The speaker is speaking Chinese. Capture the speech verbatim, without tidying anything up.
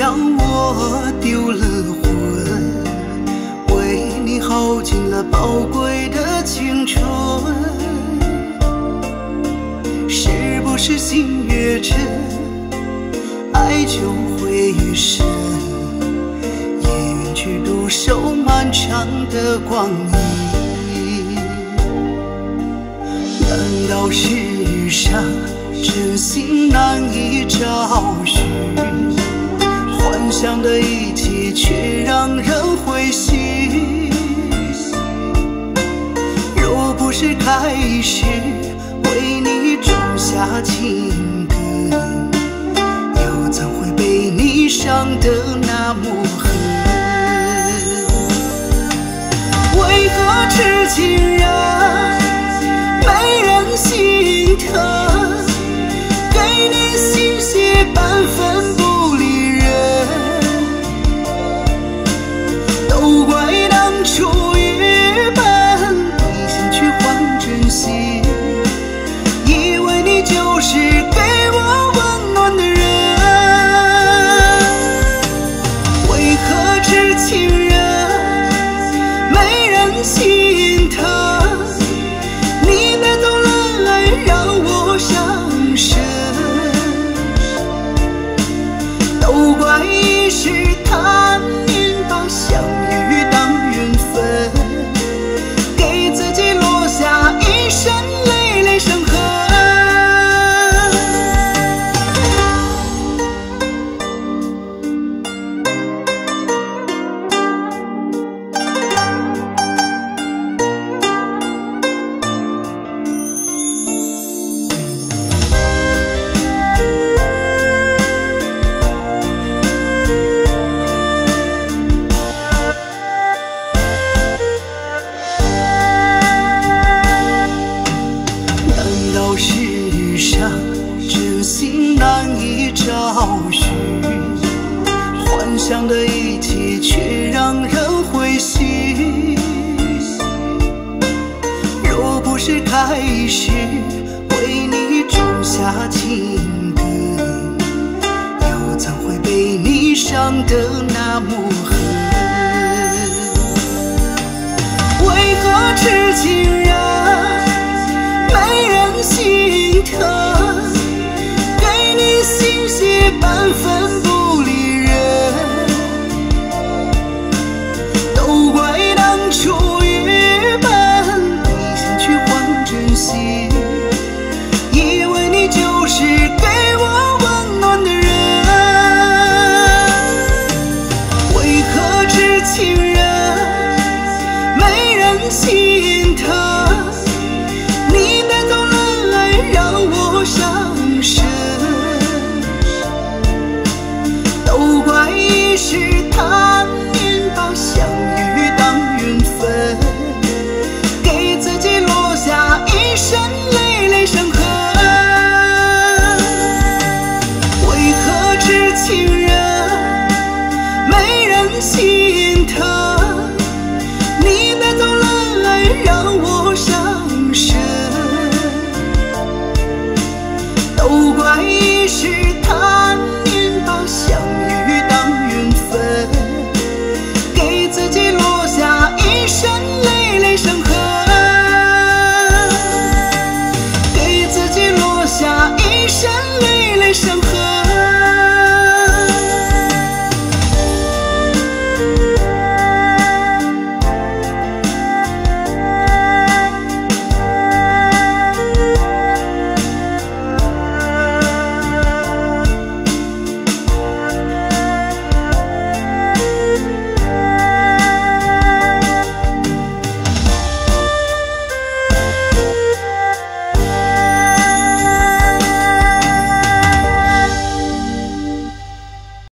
让我丢了魂，为你耗尽了宝贵的青春。是不是心越真，爱就会越深？也愿去独守漫长的光阴。难道世上真心难以找寻？幻想的一切却让人灰心。若不是开始为你种下情根，又怎会被你伤得那么狠？为何痴情人没人心疼？给你心血半分不离人，都怪当初愚笨，一心去换真心，以为你就是给我温暖的人。为何痴情人没人心疼？你带走了爱，让我伤神，都怪一时贪念，把相遇当缘分，给自己落下一身累累伤痕。世上真心难以找寻，幻想的一切却让人灰心。若不是开始为你种下情根，又怎会被你伤得那么狠？为何痴情人没人心疼？给你心血半分不离人，都怪当初愚笨，一心去换真心，以为你就是给我温暖的人。为何痴情人没人心疼？你带走了爱，让我伤神，都怪一时贪念，把相遇当缘分，给自己落下一身累累伤痕。为何痴情人没人心疼？你带走了爱，让我伤神，都怪一时贪